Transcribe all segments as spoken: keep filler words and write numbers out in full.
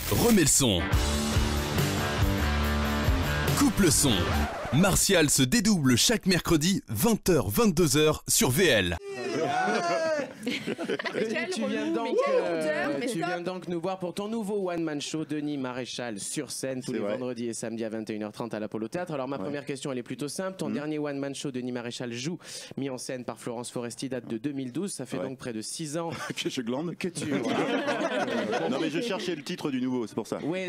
remets le son. Coupe le son. Martial se dédouble chaque mercredi vingt heures vingt-deux heures sur V L. Denis, tu viens donc, euh, tu viens donc nous voir pour ton nouveau one-man show, Denis Maréchal, sur scène tous les vrai. vendredis et samedis à vingt et une heures trente à l'Apollo Théâtre. Alors ma ouais. première question, elle est plutôt simple. Ton mmh. dernier one-man show, Denis Maréchal joue, mis en scène par Florence Foresti, date de deux mille douze. Ça fait ouais. donc près de six ans que je glande. Que tu... non mais je cherchais le titre du nouveau, c'est pour ça. Oui.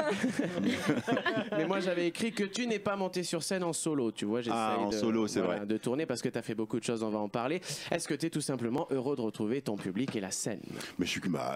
Mais moi j'avais écrit que tu n'es pas monté sur scène en solo, tu vois. Ah, en de, solo, c'est voilà, vrai. de tourner parce que tu as fait beaucoup de choses, on va en parler. Est-ce que tu es tout simplement heureux de retrouver ton public et la scène? Mais je suis bah,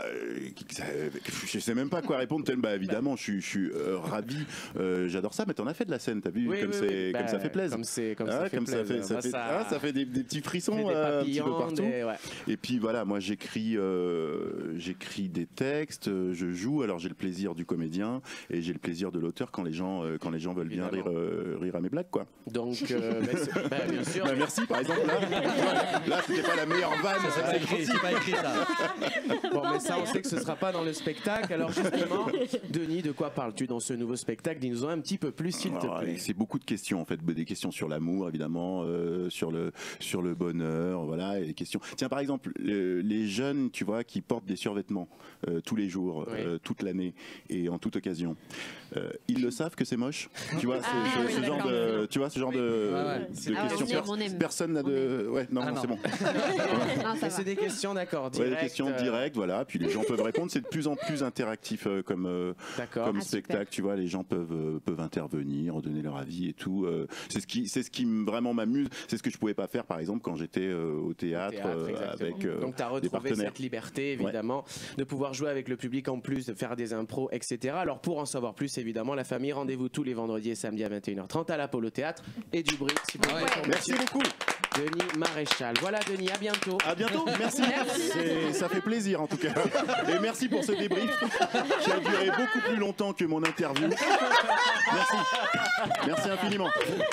je sais même pas quoi répondre. Bah évidemment, je suis, je suis euh, ravi. Euh, J'adore ça. Mais t'en as fait de la scène, t'as vu oui, comme, oui, oui. Bah, comme ça fait plaisir. Comme c'est comme, ah, ça, fait comme ça fait, ça fait, ça... Ah, ça fait des, des petits frissons des euh, un petit peu partout. Des, ouais. Et puis voilà, moi j'écris, euh, j'écris des textes, je joue. Alors j'ai le plaisir du comédien et j'ai le plaisir de l'auteur quand les gens, euh, quand les gens veulent bien rire, euh, rire à mes blagues, quoi. Donc, euh, bah, bah, bien sûr. Bah, merci. Par exemple, là, là c'était pas la meilleure vanne. C'est pas écrit, c'est pas écrit ça. Bon, mais ça, on sait que ce sera pas dans le spectacle. Alors justement, Denis, de quoi parles-tu dans ce nouveau spectacle? Dis-nous-en un petit peu plus, s'il te plaît. C'est beaucoup de questions, en fait, des questions sur l'amour, évidemment, euh, sur le sur le bonheur, voilà, et des questions. Tiens, par exemple, euh, les jeunes, tu vois, qui portent des survêtements euh, tous les jours, oui. euh, toute l'année et en toute occasion, euh, ils le savent que c'est moche. Tu vois, ah, ce, oui, ce genre de, tu vois, ce genre oui. de, ouais, ouais. de ah, questions. on aime, on aime. Personne n'a de, ouais, non, ah, non. c'est bon. C'est des questions, d'accord, directes. Ouais, des questions euh... directes, voilà. Puis les gens peuvent répondre. C'est de plus en plus interactif euh, comme euh, comme ah, spectacle. Super. Tu vois, les gens peuvent euh, peuvent intervenir, donner leur avis et tout. Euh, c'est ce qui c'est ce qui vraiment m'amuse. C'est ce que je pouvais pas faire, par exemple, quand j'étais euh, au théâtre, au théâtre avec euh, donc tu as retrouvé cette liberté, évidemment, ouais. de pouvoir jouer avec le public en plus, de faire des impros, et cetera. Alors pour en savoir plus, évidemment, la famille, rendez-vous tous les vendredis et samedis à vingt et une heures trente à l'Apollo Théâtre et du bruit. Si ah, ouais. Merci beaucoup. Denis Maréchal. Voilà Denis, à bientôt. À bientôt, merci. merci. Ça fait plaisir en tout cas. Et merci pour ce débrief qui a duré beaucoup plus longtemps que mon interview. Merci. Merci infiniment.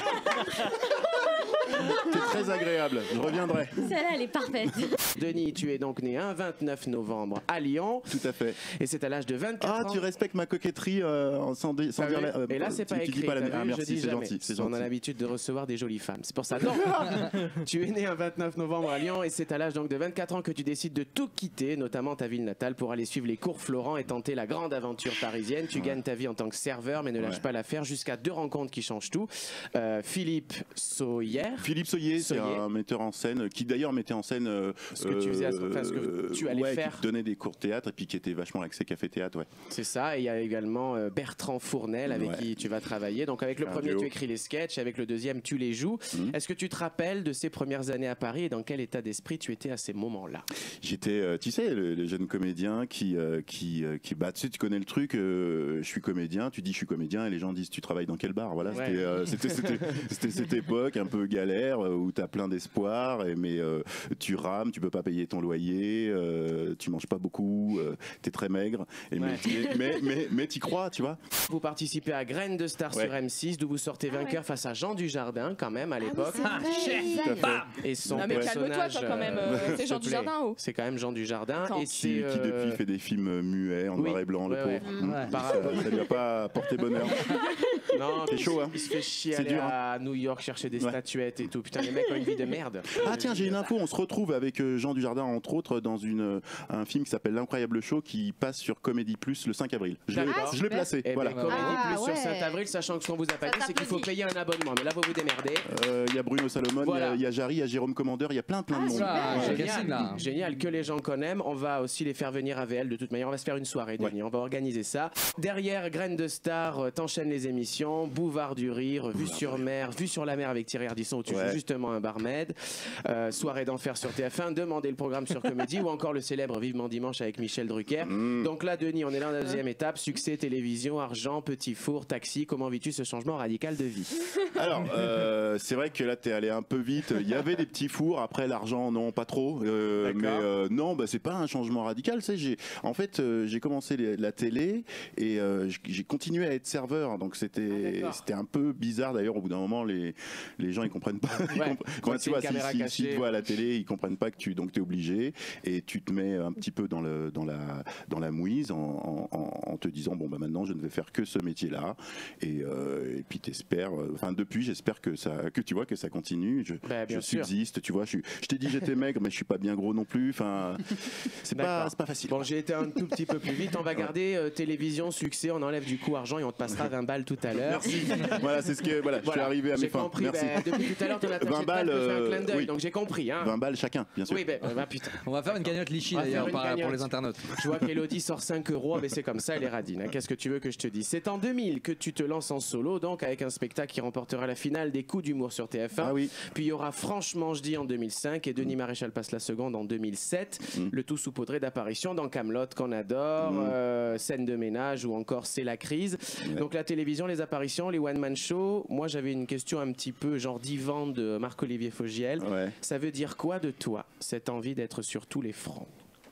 C'est très agréable, je reviendrai. Celle-là, elle est parfaite. Denis, tu es donc né un vingt-neuf novembre à Lyon. Tout à fait. Et c'est à l'âge de vingt-quatre ah, ans. Ah, tu respectes ma coquetterie euh, sans, dé, sans dire la... Euh, Et là, c'est pas tu, écrit. Tu dis pas la... Ah, merci, c'est gentil, On gentil. a l'habitude de recevoir des jolies femmes. C'est pour ça. Non, tu es né un vingt-neuf novembre à Lyon et c'est à l'âge donc de vingt-quatre ans que tu décides de tout quitter, notamment ta ville natale, pour aller suivre les cours Florent et tenter la grande aventure parisienne. Tu ouais. gagnes ta vie en tant que serveur, mais ne lâche ouais. pas l'affaire jusqu'à deux rencontres qui changent tout. Euh, Philippe Soyer. Philippe Soyer, c'est un metteur en scène qui d'ailleurs mettait en scène euh, ce que tu faisais, enfin, ce que tu allais ouais, faire, qui donnait des cours de théâtre et puis qui était vachement axé café théâtre, ouais. C'est ça. Et il y a également euh, Bertrand Fournel avec ouais. qui tu vas travailler. Donc avec le premier, duo. Tu écris les sketchs, avec le deuxième, tu les joues. Mmh. Est-ce que tu te rappelles de ces premières années à Paris et dans quel état d'esprit tu étais à ces moments-là? J'étais, euh, tu sais, le, le jeune comédien qui, euh, qui, euh, qui, bah, tu sais, tu connais le truc. Euh, je suis comédien. Tu dis je suis comédien et les gens disent tu travailles dans quel bar? Voilà, ouais. c'était, euh, c'était, c'était, c'était cette époque un peu galère où t'as plein d'espoir, mais euh, tu rames, tu peux pas payer ton loyer, euh, tu manges pas beaucoup, euh, t'es très maigre, et ouais. mais, mais, mais, mais t'y crois, tu vois. Vous participez à Graines de Star ouais. sur M six, d'où vous sortez vainqueur ah ouais. face à Jean Dujardin, quand même, à l'époque. Ah, oui, et son non, mais calme-toi, toi, quand même. Euh, c'est Jean Dujardin, oh. C'est quand même Jean Dujardin. Et qui, euh... qui, depuis, fait des films muets, en oui. noir et blanc, ouais, le ouais. pauvre. Ouais. Mmh. Ça, ça lui a pas porté bonheur. Non, c'est chaud, hein. Il se fait chier aller dur, à New York chercher des ouais. statuettes et tout. Putain, les mecs ont une vie de merde. Ah, tiens, j'ai une info. On se retrouve avec Jean Dujardin, entre autres, dans une, un film qui s'appelle L'Incroyable Show qui passe sur Comédie Plus le cinq avril. Je l'ai ah, placé. Et voilà. ben, Comédie ah, Plus ouais. sur cinq avril, sachant que ce qu'on vous a pas dit, c'est qu'il faut payer un abonnement. Mais là, vous vous démerdez. Il euh, y a Bruno Salomon, il voilà. y, y a Jarry, il y a Jérôme Commandeur, il y a plein, plein ah, de monde. Ah, ouais. Génial, là. Génial, que les gens connaissent. On va aussi les faire venir à V L de toute manière. On va se faire une soirée, Denis. Ouais. On va organiser ça. Derrière Graines de Star, t'enchaînes les émissions. Bouvard du Rire, Vue oh, sur ouais. mer, Vue sur la mer avec Thierry Ardisson où tu ouais. joues justement un barmaid. Euh, soirée d'enfer sur T F un. Demandez le programme sur Comédie ou encore le célèbre Vivement Dimanche avec Michel Drucker. Mmh. Donc là, Denis, on est là dans la deuxième étape. Succès, télévision, argent, petit four, taxi. Comment vis-tu ce changement radical de vie? Alors, euh, c'est vrai que là, t'es allé un peu vite. Il y avait des petits fours. Après, l'argent, non, pas trop. Euh, mais euh, non, bah, c'est pas un changement radical. Tu sais, j'ai, en fait, euh, j'ai commencé les, la télé et euh, j'ai continué à être serveur. Donc, c'était, ah, c'était un peu bizarre. D'ailleurs, au bout d'un moment, les, les gens, ils comprennent pas. Ouais. Ils comprennent, quand tu vois, si, si, si tu vois à la télé, ils comprennent pas que tu, donc tu es obligé et tu te mets un petit peu dans, le, dans, la, dans la mouise en, en, en te disant bon bah maintenant je ne vais faire que ce métier-là et, euh, et puis t'espères, enfin depuis j'espère que ça, que tu vois que ça continue. Je, bah, je subsiste, tu vois. Je, je t'ai dit j'étais maigre, mais je suis pas bien gros non plus. Enfin, c'est pas, c'est pas facile. Bon, j'ai été un tout petit peu plus vite. On va garder euh, télévision, succès, on enlève du coup argent et on te passera vingt balles tout à l'heure. Merci. Voilà, c'est ce que voilà, voilà. Je suis arrivé à mes fins. Compris, Merci. Bah, depuis tout à l'heure, ton attaché vingt balles, fait euh, un clin d'œil, oui. donc j'ai compris. Hein. vingt balles chacun, bien sûr. Oui, bah, bah putain. On va faire une cagnotte Lichy d'ailleurs pour les internautes. Je vois qu'Elodie sort cinq euros, mais c'est comme ça, elle est radine. Hein. Qu'est-ce que tu veux que je te dise? C'est en deux mille que tu te lances en solo, donc avec un spectacle qui remportera la finale des coups d'humour sur T F un. Ah oui. Puis il y aura Franchement je dis en deux mille cinq et Denis Maréchal passe la seconde en deux mille sept. Mm. Le tout saupoudré d'apparitions dans Kaamelott qu'on adore, mm. euh, Scène de ménage ou encore C'est la crise. Ouais. Donc la télévision, les apparitions, les one-man shows. Moi j'avais une question un petit peu genre divan de Marc-Olivier Fogiel. Ouais. Ça veut dire quoi de toi, cette envie d'être sur tous les fronts?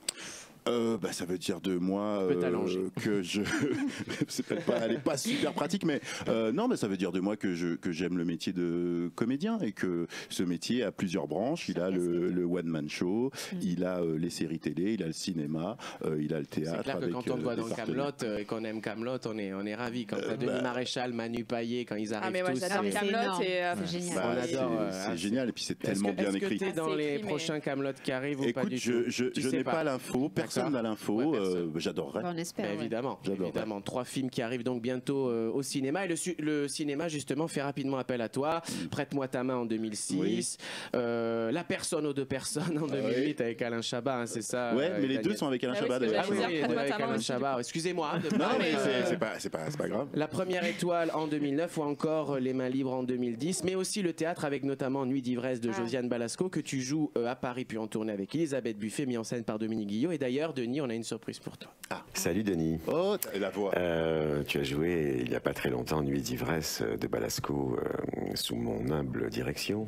Euh, bah, ça veut dire de moi euh, que je c'est peut-être pas, elle est pas super pratique, mais euh, non, mais ça veut dire de moi que je que j'aime le métier de comédien et que ce métier a plusieurs branches. Il a le, le one man show, mmh. il a euh, les séries télé, il a le cinéma, euh, il a le théâtre. C'est clair que avec, quand on te voit euh, dans Kaamelott euh, et qu'on aime Kaamelott, on est on est ravis. Quand euh, Denis bah... Maréchal, Manu Payet, quand ils arrivent ah, mais ouais, tous, j'adore Kaamelott, c'est euh, génial. Bah, on adore. C'est génial et puis c'est tellement bien écrit. Est-ce que t'es dans les prochains Kaamelott qui arrivent ou pas du tout? Écoute, je n'ai pas l'info, personne n'a l'info. Euh, J'adorerais. On espère. Bah, évidemment, évidemment. Trois films qui arrivent donc bientôt euh, au cinéma. Et le, le cinéma, justement, fait rapidement appel à toi. Mm. Prête-moi ta main en deux mille six. Oui. Euh, La personne aux deux personnes en deux mille huit ah, oui. avec Alain Chabat, hein, c'est ça. Ouais, euh, mais les deux sont avec Alain Chabat d'ailleurs. Ah oui, oui, oui avec Alain Chabat. Excusez-moi. Non, mais euh, c'est pas, c'est pas, c'est pas grave. La Première étoile en deux mille neuf ou encore Les Mains libres en deux mille dix, mais aussi le théâtre avec notamment Nuit d'ivresse de ah. Josiane Balasco que tu joues euh, à Paris puis en tournée avec Elisabeth Buffet, mis en scène par Dominique Guillot. Et d'ailleurs, Denis, on a une surprise pour toi. Ah. Salut Denis. Oh, la voix. Euh, tu as joué il n'y a pas très longtemps Nuit d'ivresse de Balasco euh, sous mon humble direction.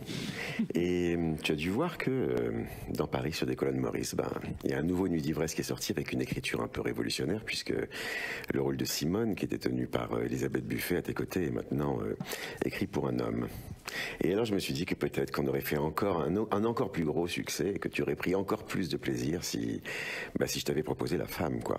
Et tu as dû voir que euh, dans Paris, sur des colonnes Maurice, ben, il y a un nouveau Nuit d'ivresse qui est sorti avec une écriture un peu révolutionnaire, puisque le rôle de Simone, qui était tenu par euh, Elisabeth Buffet à tes côtés, est maintenant euh, écrit pour un homme. Et alors je me suis dit que peut-être qu'on aurait fait encore un, un encore plus gros succès et que tu aurais pris encore plus de plaisir si, bah, si je t'avais proposé la femme, quoi.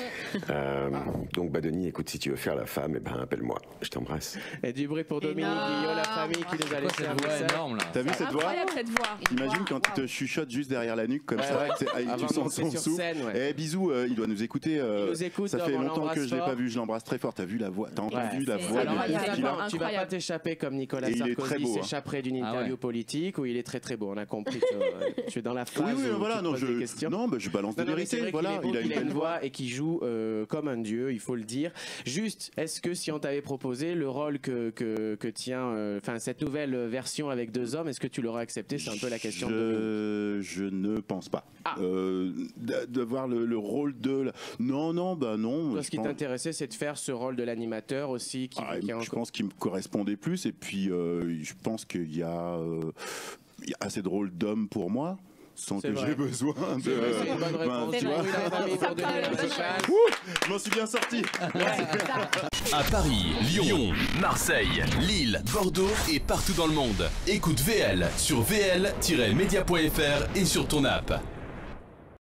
euh, donc bah Denis, écoute, si tu veux faire la femme, eh ben appelle-moi, je t'embrasse. Et du bruit pour Dominique Guillot, la famille qui nous a laissé un message énorme là. T'as vu cette voix? Cette voix. Imagine quand il te chuchote juste derrière la nuque comme ouais, ça, ouais. tu sens son souffle. Ouais. Eh bisous, euh, il doit nous écouter. Euh, il nous écoute, ça fait longtemps que je l'ai pas vu, je l'embrasse très fort. T'as vu la voix? T'as entendu la voix? Tu vas pas t'échapper comme Nicolas Sarkozy s'échapperait d'une interview ah ouais. politique où il est très très beau. On a compris. Tu es dans la phase oui, oui, où voilà, tu non, poses je, des questions. Non, bah, je balance des vérités. Voilà, il, il, a, il a une voix et qui joue euh, comme un dieu. Il faut le dire. Juste, est-ce que si on t'avait proposé le rôle que que, que tient, enfin euh, cette nouvelle version avec deux hommes, est-ce que tu l'aurais accepté? C'est un peu la question. Je, de je ne pense pas. Ah. Euh, de, de voir le, le rôle de. La... Non, non, bah non. Toi, ce qui pense... t'intéressait, c'est de faire ce rôle de l'animateur aussi. Qui, ah, qui je encore... pense qu'il me correspondait plus. Et puis, euh, je pense qu'il y a, euh, il y a assez de rôles d'hommes pour moi. Sans que j'ai besoin de. C'est une bonne réponse. Ben, tu vois, je m'en suis bien sorti. À Paris, Lyon, Marseille, Lille, Bordeaux et partout dans le monde. Écoute V L sur v l tiret media point f r et sur ton app.